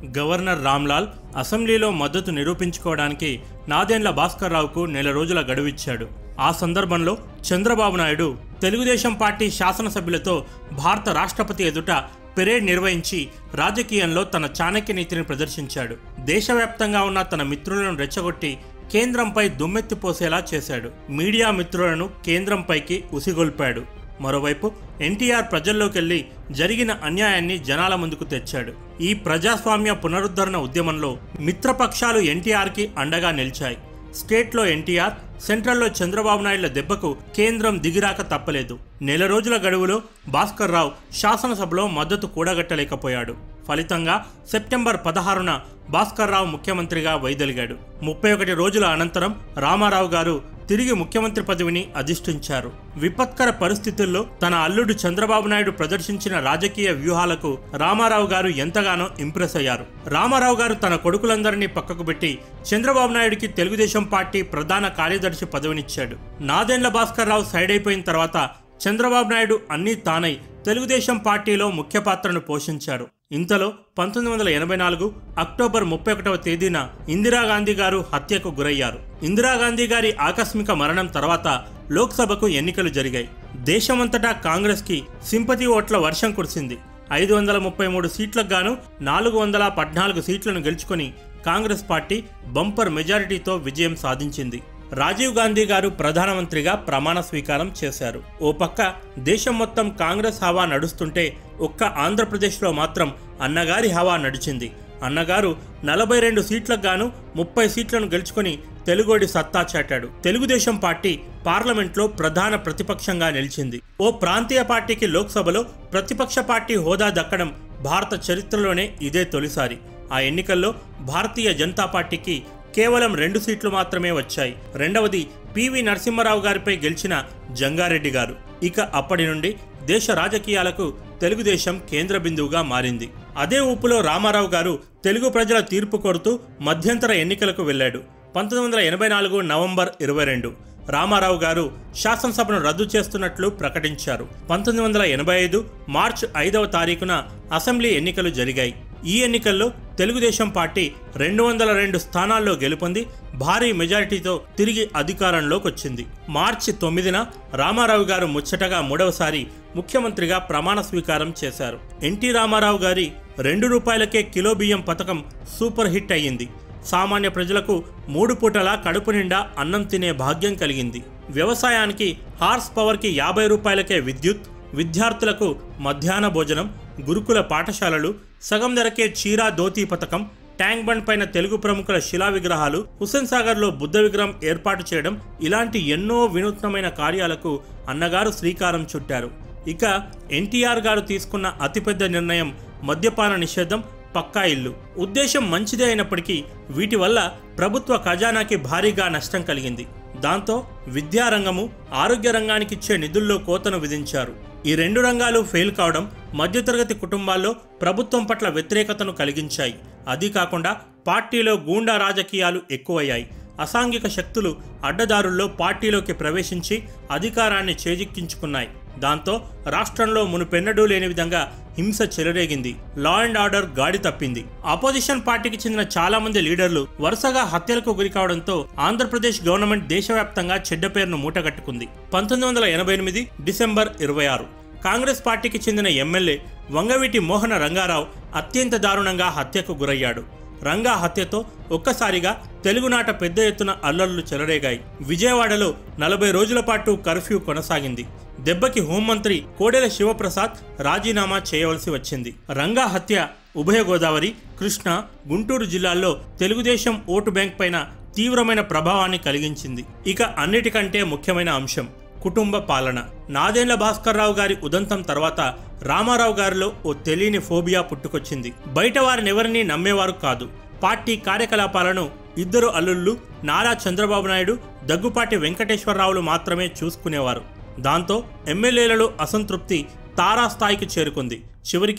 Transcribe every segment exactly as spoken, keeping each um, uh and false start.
Governor Ramlal అసెంబ్లీలో మద్దతు నిరూపించుకోవడానికి నాదెండ్ల భాస్కర్ రావుకు నెల రోజుల గడువిచ్చాడు. ఆ సందర్భంలో చంద్రబాబు నాయుడు తెలుగుదేశం పార్టీ శాసనసభ్యులతో భారత రాష్ట్రపతి ఎదుట పెరేడ్ నిర్వహించి రాజకీయంలో తన చాణక్య నీతిని ప్రదర్శించాడు. దేశవ్యాప్తంగా ఉన్న తన మిత్రులను రెచ్చగొట్టి కేంద్రంపై దుమ్మెత్తిపోసేలా చేశాడు. మీడియా మిత్రులను కేంద్రంపైకి ఉసిగొల్పాడు. మరోవైపు ఎన్టీఆర్ ప్రజల్లోకెళ్లి జరిగిన అన్యాయాన్ని జనాల ముందుకు తెచ్చాడు. ఈ ప్రజాస్వామ్య పునరుద్ధరణ ఉద్యమంలో మిత్రపక్షాలు ఎన్టీఆర్కి అండగా నిలిచాయి. స్టేట్లో ఎన్టీఆర్, సెంట్రల్లో చంద్రబాబు నాయుడుల దెబ్బకు కేంద్రం దిగిరాక తప్పలేదు. నెల రోజుల గడువులో భాస్కర్ రావు శాసనసభలో మద్దతు కూడగట్టలేకపోయాడు. ఫలితంగా సెప్టెంబర్ పదహారున భాస్కర్ రావు ముఖ్యమంత్రిగా వైదొలిగాడు. ముప్పై ఒకటి రోజుల అనంతరం రామారావు గారు తిరిగి ముఖ్యమంత్రి పదవిని అధిష్ఠించారు. విపత్కర పరిస్థితుల్లో తన అల్లుడు చంద్రబాబు నాయుడు ప్రదర్శించిన రాజకీయ వ్యూహాలకు రామారావు గారు ఎంతగానో ఇంప్రెస్ అయ్యారు. రామారావు గారు తన కొడుకులందరినీ పక్కకు పెట్టి చంద్రబాబు నాయుడికి తెలుగుదేశం పార్టీ ప్రధాన కార్యదర్శి పదవినిచ్చాడు. నాదెండ్ల భాస్కర్ రావు సైడ్ అయిపోయిన తర్వాత చంద్రబాబు నాయుడు అన్నీ తానై తెలుగుదేశం పార్టీలో ముఖ్య పాత్రను పోషించారు. ఇంతలో పంతొమ్మిది వందల ఎనభై నాలుగు అక్టోబర్ ముప్పై ఒకటవ తేదీన ఇందిరాగాంధీ గారు హత్యకు గురయ్యారు. ఇందిరాగాంధీ గారి ఆకస్మిక మరణం తర్వాత లోక్సభకు ఎన్నికలు జరిగాయి. దేశమంతటా కాంగ్రెస్ కి సింపతి ఓట్ల వర్షం కురిసింది. ఐదు వందల ముప్పై మూడు సీట్లకు గాను నాలుగు వందల పద్నాలుగు సీట్లను గెలుచుకుని కాంగ్రెస్ పార్టీ బంపర్ మెజారిటీతో విజయం సాధించింది. రాజీవ్ గాంధీ గారు ప్రధానమంత్రిగా ప్రమాణ స్వీకారం చేశారు. ఓ పక్క దేశం మొత్తం కాంగ్రెస్ హవా నడుస్తుంటే ఒక్క ఆంధ్రప్రదేశ్లో మాత్రం అన్నగారి హవా నడిచింది. అన్నగారు నలభై రెండు సీట్లకు గాను ముప్పై సీట్లను గెలుచుకుని తెలుగోడి సత్తా చాటాడు. తెలుగుదేశం పార్టీ పార్లమెంట్లో ప్రధాన ప్రతిపక్షంగా నిలిచింది. ఓ ప్రాంతీయ పార్టీకి లోక్సభలో ప్రతిపక్ష పార్టీ హోదా దక్కడం భారత చరిత్రలోనే ఇదే తొలిసారి. ఆ ఎన్నికల్లో భారతీయ జనతా పార్టీకి కేవలం రెండు సీట్లు మాత్రమే వచ్చాయి. రెండవది పివి నరసింహారావు గారిపై గెలిచిన జంగారెడ్డి గారు. ఇక అప్పటి నుండి దేశ రాజకీయాలకు తెలుగుదేశం కేంద్ర బిందువుగా మారింది. అదే ఊపులో రామారావు గారు తెలుగు ప్రజల తీర్పు కోరుతూ మధ్యంతర ఎన్నికలకు వెళ్లాడు. పంతొమ్మిది వందల ఎనభై నాలుగు నవంబర్ ఇరవై రెండు రామారావు గారు శాసనసభను రద్దు చేస్తున్నట్లు ప్రకటించారు. పంతొమ్మిది వందల ఎనభై ఐదు మార్చి ఐదవ తారీఖున అసెంబ్లీ ఎన్నికలు జరిగాయి. ఈ ఎన్నికల్లో తెలుగుదేశం పార్టీ రెండు వందల రెండు స్థానాల్లో గెలుపొంది భారీ మెజారిటీతో తిరిగి అధికారంలోకి వచ్చింది. మార్చి తొమ్మిదిన రామారావు గారు ముచ్చటగా మూడవసారి ముఖ్యమంత్రిగా ప్రమాణ స్వీకారం చేశారు. ఎన్టీ రామారావు గారి రెండు రూపాయలకే కిలో బియ్యం పథకం సూపర్ హిట్ అయ్యింది. సామాన్య ప్రజలకు మూడు పూటలా కడుపు నిండా అన్నం తినే భాగ్యం కలిగింది. వ్యవసాయానికి హార్స్ పవర్కి యాభై రూపాయలకే విద్యుత్, విద్యార్థులకు మధ్యాహ్న భోజనం, గురుకుల పాఠశాలలు, సగం ధరకే చీరా ధోతీ పథకం, ట్యాంక్ బండ్ పైన తెలుగు ప్రముఖుల శిలా విగ్రహాలు, హుస్సేన్ సాగర్లో బుద్ధ విగ్రహం ఏర్పాటు చేయడం, ఇలాంటి ఎన్నో వినూత్నమైన కార్యాలకు అన్నగారు శ్రీకారం చుట్టారు. ఇక ఎన్టీఆర్ గారు తీసుకున్న అతిపెద్ద నిర్ణయం మద్యపాన నిషేధం, పక్కా ఇల్లు. ఉద్దేశం మంచిదే అయినప్పటికీ వీటి వల్ల ప్రభుత్వ ఖజానాకి భారీగా నష్టం కలిగింది. దాంతో విద్యారంగము, ఆరోగ్య రంగానికి ఇచ్చే నిధుల్లో కోతను విధించారు. ఈ రెండు రంగాలు ఫెయిల్ కావడం మధ్యతరగతి కుటుంబాల్లో ప్రభుత్వం పట్ల వ్యతిరేకతను కలిగించాయి. అది కాకుండా పార్టీలో గూండా రాజకీయాలు ఎక్కువయ్యాయి. అసాంఘిక శక్తులు అడ్డదారుల్లో పార్టీలోకి ప్రవేశించి అధికారాన్ని చేజిక్కించుకున్నాయి. దాంతో రాష్ట్రంలో మునుపెన్నడూ లేని విధంగా హింస చెలరేగింది. లా అండ్ ఆర్డర్ గాడి తప్పింది. అపోజిషన్ పార్టీకి చెందిన చాలా మంది లీడర్లు వరుసగా హత్యలకు గురి కావడంతో ఆంధ్రప్రదేశ్ గవర్నమెంట్ దేశవ్యాప్తంగా చెడ్డ పేరును మూటగట్టుకుంది. పంతొమ్మిది వందల ఎనభై ఎనిమిది డిసెంబర్ ఇరవై ఆరు కాంగ్రెస్ పార్టీకి చెందిన ఎమ్మెల్యే వంగవీటి మోహన రంగారావు అత్యంత దారుణంగా హత్యకు గురయ్యాడు. రంగా హత్యతో ఒక్కసారిగా తెలుగునాట పెద్ద ఎత్తున అల్లర్లు చెలరేగాయి. విజయవాడలో నలభై రోజుల పాటు కర్ఫ్యూ కొనసాగింది. దెబ్బకి హోంమంత్రి కోడెల శివప్రసాద్ రాజీనామా చేయవలసి వచ్చింది. రంగా హత్య ఉభయ గోదావరి, కృష్ణా, గుంటూరు జిల్లాల్లో తెలుగుదేశం ఓటు బ్యాంక్ పైన తీవ్రమైన ప్రభావాన్ని కలిగించింది. ఇక అన్నిటికంటే ముఖ్యమైన అంశం కుటుంబ పాలన. నాదెండ్ల భాస్కర్ రావు గారి ఉదంతం తర్వాత రామారావు గారిలో ఓ తెలియని ఫోబియా పుట్టుకొచ్చింది. బయట వారినెవరినీ నమ్మేవారు కాదు. పార్టీ కార్యకలాపాలను ఇద్దరు అల్లుళ్ళు నారా చంద్రబాబు నాయుడు, దగ్గుపాటి వెంకటేశ్వరరావులు మాత్రమే చూసుకునేవారు. దాంతో ఎమ్మెల్యేలలో అసంతృప్తి తారాస్థాయికి చేరుకుంది. చివరికి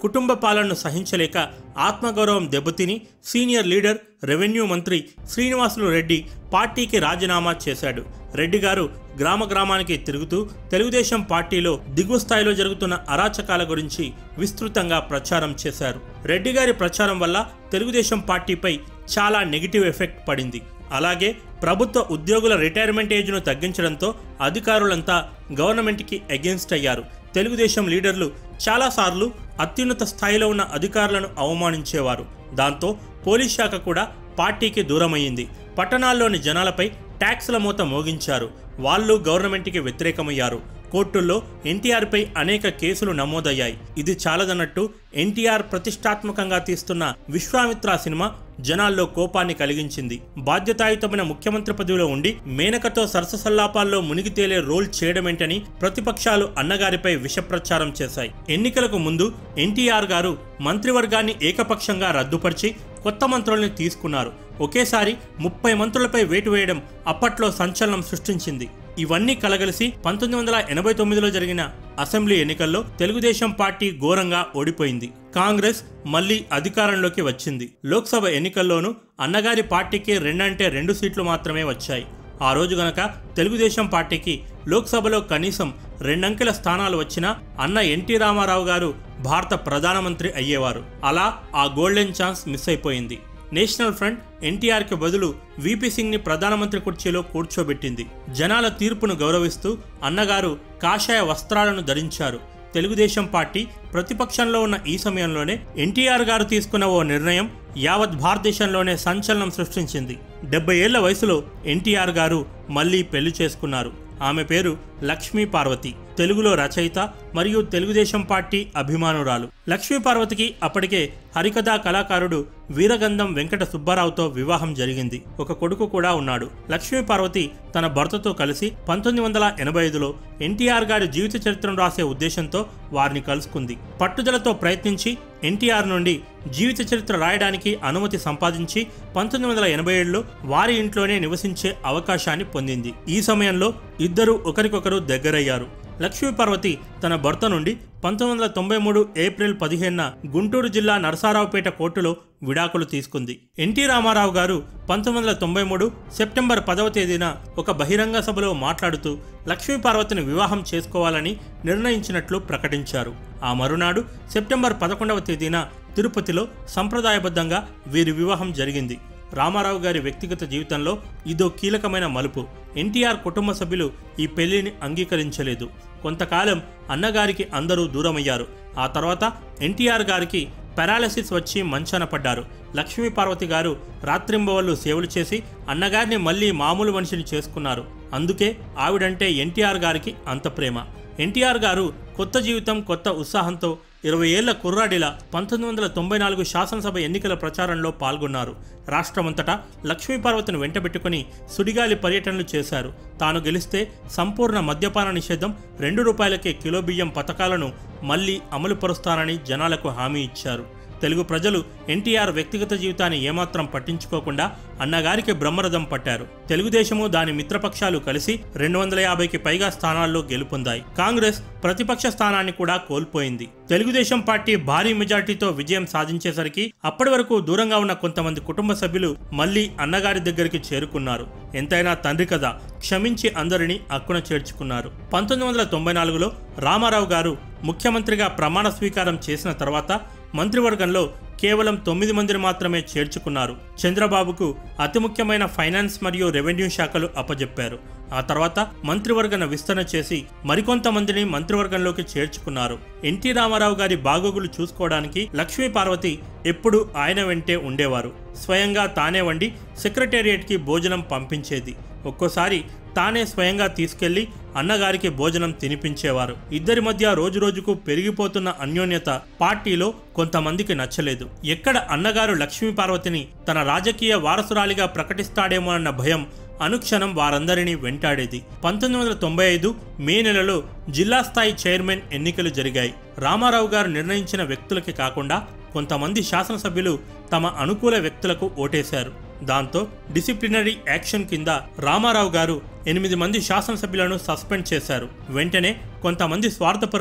కుటుంబ పాలనను సహించలేక ఆత్మగౌరవం దెబ్బతిని సీనియర్ లీడర్ రెవెన్యూ మంత్రి శ్రీనివాసులు రెడ్డి పార్టీకి రాజీనామా చేశాడు. రెడ్డి గారు గ్రామ గ్రామానికి తిరుగుతూ తెలుగుదేశం పార్టీలో దిగువ స్థాయిలో జరుగుతున్న అరాచకాల గురించి విస్తృతంగా ప్రచారం చేశారు. రెడ్డి గారి ప్రచారం వల్ల తెలుగుదేశం పార్టీపై చాలా నెగిటివ్ ఎఫెక్ట్ పడింది. అలాగే ప్రభుత్వ ఉద్యోగుల రిటైర్మెంట్ ఏజ్ను తగ్గించడంతో అధికారులంతా గవర్నమెంట్కి అగెన్స్ట్ అయ్యారు. తెలుగుదేశం లీడర్లు చాలాసార్లు అత్యున్నత స్థాయిలో ఉన్న అధికారులను అవమానించేవారు. దాంతో పోలీస్ శాఖ కూడా పార్టీకి దూరమయ్యింది. పట్టణాల్లోని జనాలపై ట్యాక్స్ల మూత మోగించారు. వాళ్ళు గవర్నమెంట్కి వ్యతిరేకమయ్యారు. కోర్టుల్లో ఎన్టీఆర్పై అనేక కేసులు నమోదయ్యాయి. ఇది చాలదన్నట్టు ఎన్టీఆర్ ప్రతిష్టాత్మకంగా తీస్తున్న విశ్వామిత్ర సినిమా జనాల్లో కోపాన్ని కలిగించింది. బాధ్యతాయుతమైన ముఖ్యమంత్రి పదవిలో ఉండి మేనకతో సరససల్లాపాల్లో మునిగి తేలే రోల్ చేయడమేంటని ప్రతిపక్షాలు అన్నగారిపై విషప్రచారం చేశాయి. ఎన్నికలకు ముందు ఎన్టీఆర్ గారు మంత్రివర్గాన్ని ఏకపక్షంగా రద్దుపరిచి కొత్త మంత్రుల్ని తీసుకున్నారు. ఒకేసారి ముప్పై మంత్రులపై వేటు వేయడం అప్పట్లో సంచలనం సృష్టించింది. ఇవన్నీ కలగలిసి పంతొమ్మిది వందల ఎనభై తొమ్మిదిలో జరిగిన అసెంబ్లీ ఎన్నికల్లో తెలుగుదేశం పార్టీ ఘోరంగా ఓడిపోయింది. కాంగ్రెస్ మళ్లీ అధికారంలోకి వచ్చింది. లోక్సభ ఎన్నికల్లోనూ అన్నగారి పార్టీకి రెండంటే రెండు సీట్లు మాత్రమే వచ్చాయి. ఆ రోజు గనక తెలుగుదేశం పార్టీకి లోక్సభలో కనీసం రెండంకెల స్థానాలు వచ్చినా అన్న ఎన్టీ రామారావు గారు భారత ప్రధానమంత్రి అయ్యేవారు. అలా ఆ గోల్డెన్ ఛాన్స్ మిస్ అయిపోయింది. నేషనల్ ఫ్రంట్ ఎన్టీఆర్కి బదులు వీపీ సింగ్ని ప్రధానమంత్రి కుర్చీలో కూర్చోబెట్టింది. జనాల తీర్పును గౌరవిస్తూ అన్నగారు కాషాయ వస్త్రాలను ధరించారు. తెలుగుదేశం పార్టీ ప్రతిపక్షంలో ఉన్న ఈ సమయంలోనే ఎన్టీఆర్ గారు తీసుకున్న ఓ నిర్ణయం యావత్ భారతదేశంలోనే సంచలనం సృష్టించింది. డెబ్బై ఏళ్ల వయసులో ఎన్టీఆర్ గారు మళ్లీ పెళ్లి చేసుకున్నారు. ఆమె పేరు లక్ష్మీ పార్వతి. తెలుగులో రచయిత మరియు తెలుగుదేశం పార్టీ అభిమానురాలు. లక్ష్మీ పార్వతికి అప్పటికే హరికథా కళాకారుడు వీరగంధం వెంకట సుబ్బారావుతో వివాహం జరిగింది. ఒక కొడుకు కూడా ఉన్నాడు. లక్ష్మీ పార్వతి తన భర్తతో కలిసి పంతొమ్మిది వందల ఎనభై ఐదులో ఎన్టీఆర్ గారి జీవిత చరిత్రను రాసే ఉద్దేశంతో వారిని కలుసుకుంది. పట్టుదలతో ప్రయత్నించి ఎన్టీఆర్ నుండి జీవిత చరిత్ర రాయడానికి అనుమతి సంపాదించి పంతొమ్మిది వందల ఎనభై ఏడులో వారి ఇంట్లోనే నివసించే అవకాశాన్ని పొందింది. ఈ సమయంలో ఇద్దరు ఒకరికొకరు దగ్గరయ్యారు. లక్ష్మీ పార్వతి తన భర్త నుండి పంతొమ్మిది వందల తొంభై మూడు ఏప్రిల్ పదిహేనున గుంటూరు జిల్లా నరసారావుపేట కోర్టులో విడాకులు తీసుకుంది. ఎన్టీ రామారావు గారు పంతొమ్మిది వందల తొంభై మూడు సెప్టెంబర్ పదవ తేదీన ఒక బహిరంగ సభలో మాట్లాడుతూ లక్ష్మీ పార్వతిని వివాహం చేసుకోవాలని నిర్ణయించినట్లు ప్రకటించారు. ఆ మరునాడు సెప్టెంబర్ పదకొండవ తేదీన తిరుపతిలో సంప్రదాయబద్ధంగా వీరి వివాహం జరిగింది. రామారావు గారి వ్యక్తిగత జీవితంలో ఇదో కీలకమైన మలుపు. ఎన్టీఆర్ కుటుంబ సభ్యులు ఈ పెళ్లిని అంగీకరించలేదు. కొంతకాలం అన్నగారికి అందరూ దూరమయ్యారు. ఆ తర్వాత ఎన్టీఆర్ గారికి పారాలసిస్ వచ్చి మంచాన పడ్డారు. లక్ష్మీ పార్వతి గారు రాత్రింబవళ్లు సేవలు చేసి అన్నగారిని మళ్లీ మామూలు మనిషిని చేసుకున్నారు. అందుకే ఆవిడంటే ఎన్టీఆర్ గారికి అంత ప్రేమ. ఎన్టీఆర్ గారు కొత్త జీవితం కొత్త ఉత్సాహంతో ఇరవై ఏళ్ల కుర్రాడిలా పంతొమ్మిది వందల తొంభై నాలుగు శాసనసభ ఎన్నికల ప్రచారంలో పాల్గొన్నారు. రాష్ట్రమంతటా లక్ష్మీ పార్వతిని వెంటబెట్టుకుని సుడిగాలి పర్యటనలు చేశారు. తాను గెలిస్తే సంపూర్ణ మద్యపాన నిషేధం, రెండు రూపాయలకే కిలో బియ్యం పథకాలను మళ్లీ అమలుపరుస్తానని జనాలకు హామీ ఇచ్చారు. తెలుగు ప్రజలు ఎన్టీఆర్ వ్యక్తిగత జీవితాన్ని ఏమాత్రం పట్టించుకోకుండా అన్నగారికి బ్రహ్మరథం పట్టారు. తెలుగుదేశము దాని మిత్రపక్షాలు కలిసి రెండు వందల యాభైకి పైగా స్థానాల్లో గెలుపొందాయి. కాంగ్రెస్ ప్రతిపక్ష స్థానాన్ని కూడా కోల్పోయింది. తెలుగుదేశం పార్టీ భారీ మెజార్టీతో విజయం సాధించేసరికి అప్పటి వరకు దూరంగా ఉన్న కొంతమంది కుటుంబ సభ్యులు మళ్లీ అన్నగారి దగ్గరికి చేరుకున్నారు. ఎంతైనా తండ్రి కదా, క్షమించి అందరినీ అక్కున చేర్చుకున్నారు. పంతొమ్మిది వందల తొంభై నాలుగులో రామారావు గారు ముఖ్యమంత్రిగా ప్రమాణ స్వీకారం చేసిన తర్వాత మంత్రివర్గంలో కేవలం తొమ్మిది మందిని మాత్రమే చేర్చుకున్నారు. చంద్రబాబుకు అతి ముఖ్యమైన ఫైనాన్స్ మరియు రెవెన్యూ శాఖలు అప్పజెప్పారు. ఆ తర్వాత మంత్రివర్గన విస్తరణ చేసి మరికొంతమందిని మంత్రివర్గంలోకి చేర్చుకున్నారు. ఎన్టీ రామారావు గారి బాగోగులు చూసుకోవడానికి లక్ష్మీ పార్వతి ఎప్పుడూ ఆయన వెంటే ఉండేవారు. స్వయంగా తానే వండి సెక్రటేరియట్కి భోజనం పంపించేది. ఒక్కోసారి తానే స్వయంగా తీసుకెళ్లి అన్నగారికి భోజనం తినిపించేవారు. ఇద్దరి మధ్య రోజు రోజుకు పెరిగిపోతున్న అన్యోన్యత పార్టీలో కొంతమందికి నచ్చలేదు. ఎక్కడ అన్నగారు లక్ష్మీ పార్వతిని తన రాజకీయ వారసురాలిగా ప్రకటిస్తాడేమో అన్న భయం అనుక్షణం వారందరినీ వెంటాడేది. పంతొమ్మిది వందల తొంభై ఐదు మే నెలలో జిల్లా స్థాయి చైర్మన్ ఎన్నికలు జరిగాయి. రామారావు గారు నిర్ణయించిన వ్యక్తులకి కాకుండా కొంతమంది శాసనసభ్యులు తమ అనుకూల వ్యక్తులకు ఓటేశారు. దాంతో డిసిప్లినరీ యాక్షన్ కింద రామారావు గారు ఎనిమిది మంది శాసనసభ్యులను సస్పెండ్ చేశారు. వెంటనే కొంతమంది స్వార్థపరులు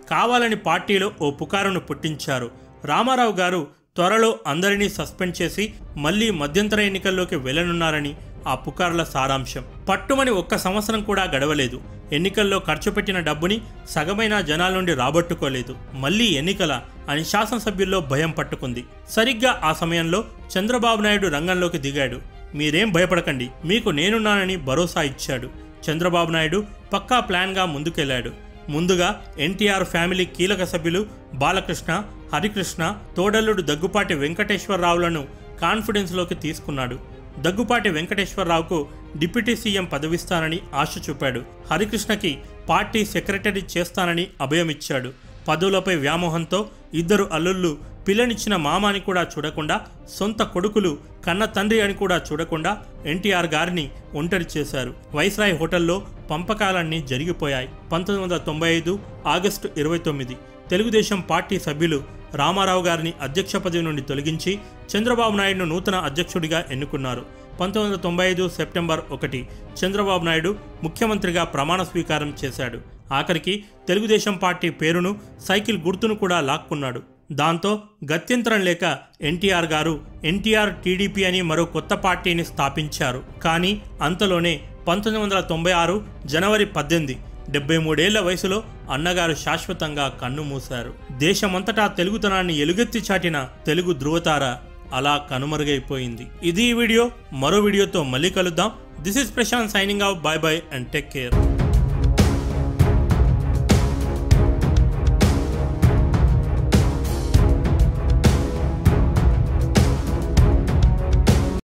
కావాలని పార్టీలో ఓ పుకారును పుట్టించారు. రామారావు గారు త్వరలో అందరినీ సస్పెండ్ చేసి మళ్లీ మధ్యంతర ఎన్నికల్లోకి వెళ్లనున్నారని ఆ పుకార్ల సారాంశం. పట్టుమని ఒక్క సంవత్సరం కూడా గడవలేదు. ఎన్నికల్లో ఖర్చు పెట్టిన డబ్బుని సగమైన జనాల నుండి రాబట్టుకోలేదు. మళ్లీ ఎన్నికల అని శాసనసభ్యుల్లో భయం పట్టుకుంది. సరిగ్గా ఆ సమయంలో చంద్రబాబు నాయుడు రంగంలోకి దిగాడు. మీరేం భయపడకండి, మీకు నేనున్నానని భరోసా ఇచ్చాడు. చంద్రబాబు నాయుడు పక్కా ప్లాన్గా ముందుకెళ్లాడు. ముందుగా ఎన్టీఆర్ ఫ్యామిలీ కీలక సభ్యులు బాలకృష్ణ, హరికృష్ణ, తోడల్లుడు దగ్గుపాటి వెంకటేశ్వరరావులను కాన్ఫిడెన్స్లోకి తీసుకున్నాడు. దగ్గుపాటి వెంకటేశ్వరరావుకు డిప్యూటీ సీఎం పదవిస్తానని ఆశ చూపాడు. హరికృష్ణకి పార్టీ సెక్రటరీ చేస్తానని అభయమిచ్చాడు. పదవులపై వ్యామోహంతో ఇద్దరు అల్లుళ్ళు పిల్లనిచ్చిన మామ అని కూడా చూడకుండా, సొంత కొడుకులు కన్న తండ్రి అని కూడా చూడకుండా ఎన్టీఆర్ గారిని ఒంటరి చేశారు. వైస్రాయ్ హోటల్లో పంపకాలన్నీ జరిగిపోయాయి. పంతొమ్మిది వందల తొంభై ఐదు ఆగస్టు ఇరవై తొమ్మిది తెలుగుదేశం పార్టీ సభ్యులు రామారావు గారిని అధ్యక్ష పదవి నుండి తొలగించి చంద్రబాబు నాయుడును నూతన అధ్యక్షుడిగా ఎన్నుకున్నారు. పంతొమ్మిది వందల తొంభై ఐదు సెప్టెంబర్ ఒకటి చంద్రబాబు నాయుడు ముఖ్యమంత్రిగా ప్రమాణ స్వీకారం చేశాడు. ఆఖరికి తెలుగుదేశం పార్టీ పేరును, సైకిల్ గుర్తును కూడా లాక్కున్నాడు. దాంతో గత్యంతరం లేక ఎన్టీఆర్ గారు ఎన్టీఆర్ టీడీపీ అని మరో కొత్త పార్టీని స్థాపించారు. కానీ అంతలోనే పంతొమ్మిది వందల తొంభై ఆరు జనవరి పద్దెనిమిది డెబ్బై మూడేళ్ల వయసులో అన్నగారు శాశ్వతంగా కన్ను మూశారు. దేశమంతటా తెలుగుతనాన్ని ఎలుగెత్తి చాటిన తెలుగు ధృవతార అలా కనుమరుగైపోయింది. ఇది ఈ వీడియో. మరో వీడియోతో మళ్ళీ కలుద్దాం. This is Prashant signing off. Bye bye and take care.